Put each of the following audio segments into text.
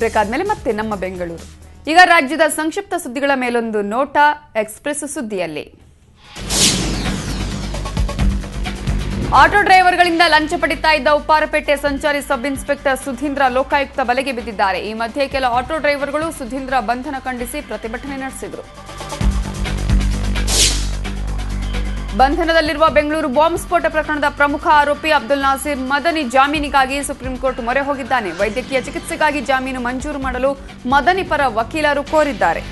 Break ಆದ್ಮೇಲೆ ಮತ್ತೆ ನಮ್ಮ ಬೆಂಗಳೂರು. ಈಗ ರಾಜ್ಯದ ಸಂಕ್ಷಿಪ್ತ ಸುದ್ದಿಗಳ ಮೇಲೊಂದು ನೋಟ ಎಕ್ಸ್‌ಪ್ರೆಸ್ ಸುದ್ದಿಯಲ್ಲಿ. ಆಟೋ ಡ್ರೈವರ್ಗಳಿಂದ ಲಂಚ ಪಡಿತಾ ಇದ್ದ ಉಪ್ಪಾರಪೇಟೆ ಸಂಚಾರಿ ಸಬ್ ಇನ್ಸ್ಪೆಕ್ಟರ್ ಸುಧೀಂದ್ರ ಲೋಕಾಯುಕ್ತ ಬಲೆಗೆ ಬಿದ್ದಿದ್ದಾರೆ. ಈ ಮಧ್ಯೆ ಕೆಲ ಆಟೋ ಡ್ರೈವರ್ಗಳು ಸುಧೀಂದ್ರ ಬಂಧನ ಖಂಡಿಸಿ ಪ್ರತಿಭಟನೆ ನಡೆಸಿದರು. ಬಂಧನದಲ್ಲಿರುವ ಬೆಂಗಳೂರು ಬಾಂಬ್ ಸ್ಫೋಟ ಪ್ರಕರಣದ ಪ್ರಮುಖ ಆರೋಪಿ ಅಬ್ದುಲ್ ನಾಸೀರ್ ಮದನಿ ಜಾಮೀನಿಗಾಗಿ ಸುಪ್ರೀಂ ಕೋರ್ಟ್ ಮೊರೆ ಹೋಗಿದ್ದಾನೆ. ವೈದ್ಯಕೀಯ ಚಿಕಿತ್ಸೆಗಾಗಿ ಜಾಮೀನು ಮಂಜೂರು ಮಾಡಲು ಮದನಿ ಪರ ವಕೀಲರು ಕೋರಿದ್ದಾರೆ.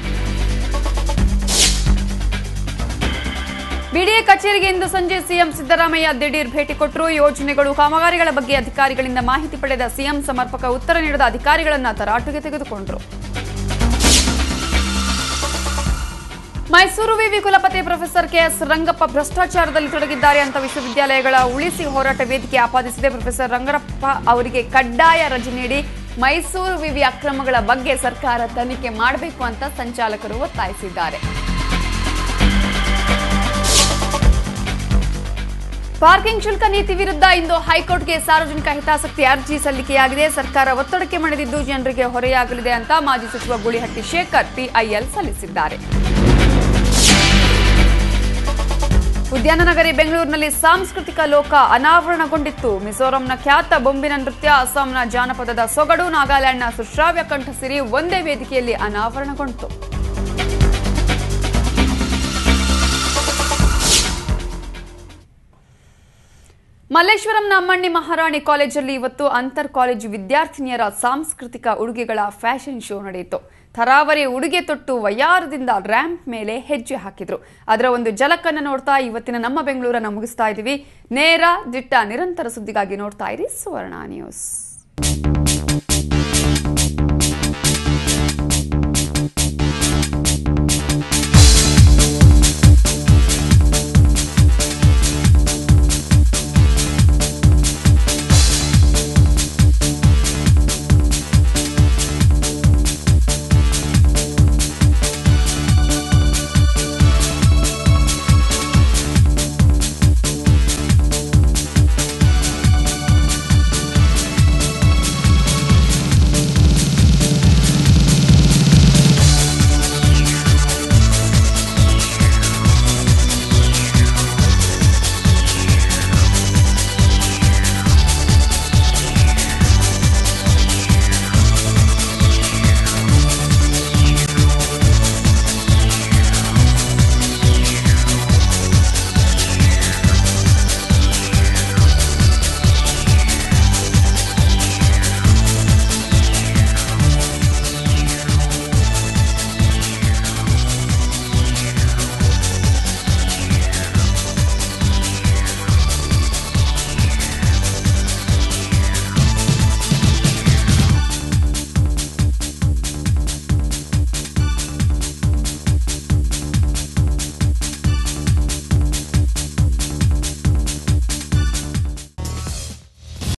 ಬಿಡಿಎ ಕಚೇರಿಗೆ ಇಂದು ಸಂಜೆ ಸಿಎಂ ಸಿದ್ದರಾಮಯ್ಯ ದಿಢೀರ್ ಭೇಟಿ ಕೊಟ್ಟರು. ಯೋಜನೆಗಳು, ಕಾಮಗಾರಿಗಳ ಬಗ್ಗೆ ಅಧಿಕಾರಿಗಳಿಂದ ಮಾಹಿತಿ ಪಡೆದ ಸಿಎಂ ಸಮರ್ಪಕ ಉತ್ತರ ನೀಡದ ಅಧಿಕಾರಿಗಳನ್ನ ತರಾಟೆಗೆ ತೆಗೆದುಕೊಂಡರು. ಮೈಸೂರು ವಿವಿ ಕುಲಪತಿ ಪ್ರೊಫೆಸರ್ ಕೆಎಸ್ ರಂಗಪ್ಪ ಭ್ರಷ್ಟಾಚಾರದಲ್ಲಿ ತೊಡಗಿದ್ದಾರೆ ಅಂತ ವಿಶ್ವವಿದ್ಯಾಲಯಗಳ ಉಳಿಸಿ ಹೋರಾಟ ವೇದಿಕೆ ಆಪಾದಿಸಿದೆ. ಪ್ರೊಫೆಸರ್ ರಂಗಪ್ಪ ಅವರಿಗೆ ಕಡ್ಡಾಯ ರಜೆ ನೀಡಿ ಮೈಸೂರು ವಿವಿ ಅಕ್ರಮಗಳ ಬಗ್ಗೆ ಸರ್ಕಾರ ತನಿಖೆ ಮಾಡಬೇಕು ಅಂತ ಸಂಚಾಲಕರು ಒತ್ತಾಯಿಸಿದ್ದಾರೆ. ಪಾರ್ಕಿಂಗ್ ಶುಲ್ಕ ನೀತಿ ವಿರುದ್ಧ ಇಂದು ಹೈಕೋರ್ಟ್ಗೆ ಸಾರ್ವಜನಿಕ ಹಿತಾಸಕ್ತಿ ಅರ್ಜಿ ಸಲ್ಲಿಕೆಯಾಗಿದೆ. ಸರ್ಕಾರ ಒತ್ತಡಕ್ಕೆ ಮಣಿದಿದ್ದು ಜನರಿಗೆ ಹೊರೆಯಾಗಲಿದೆ ಅಂತ ಮಾಜಿ ಸಚಿವ ಗೂಳಿಹಟ್ಟಿ ಶೇಖರ್ ಪಿಐಎಲ್ ಸಲ್ಲಿಸಿದ್ದಾರೆ. ಉದ್ಯಾನನಗರಿ ಬೆಂಗಳೂರಿನಲ್ಲಿ ಸಾಂಸ್ಕೃತಿಕ ಲೋಕ ಅನಾವರಣಗೊಂಡಿತ್ತು. ಮಿಜೋರಂನ ಖ್ಯಾತ ಬೊಂಬಿನ ನೃತ್ಯ, ಅಸ್ಸಾಂನ ಜಾನಪದದ ಸೊಗಡು, ನಾಗಾಲ್ಯಾಂಡ್ನ ಸುಶ್ರಾವ್ಯ ಕಂಠಸಿರಿ ಒಂದೇ ವೇದಿಕೆಯಲ್ಲಿ ಅನಾವರಣಗೊಂಡಿತು. ಮಲ್ಲೇಶ್ವರಂನ ಅಮ್ಮಣ್ಣಿ ಮಹಾರಾಣಿ ಕಾಲೇಜಲ್ಲಿ ಇವತ್ತು ಅಂತರ್ ಕಾಲೇಜು ವಿದ್ಯಾರ್ಥಿನಿಯರ ಸಾಂಸ್ಕೃತಿಕ ಉಡುಗೆಗಳ ಫ್ಯಾಷನ್ ಶೋ ನಡೆಯಿತು. ಥರಾವರಿ ಉಡುಗೆ ತೊಟ್ಟು ವಯ್ಯಾರದಿಂದ ರ್ಯಾಂಪ್ ಮೇಲೆ ಹೆಜ್ಜೆ ಹಾಕಿದ್ರು. ಅದರ ಒಂದು ಝಲಕನ್ನು ನೋಡ್ತಾ ಇವತ್ತಿನ ನಮ್ಮ ಬೆಂಗಳೂರನ್ನು ಮುಗಿಸ್ತಾ ಇದ್ದೀವಿ. ನೇರ ದಿಟ್ಟ ನಿರಂತರ ಸುದ್ದಿಗಾಗಿ ನೋಡ್ತಾ ಇರಿ ಸುವರ್ಣ ನ್ಯೂಸ್.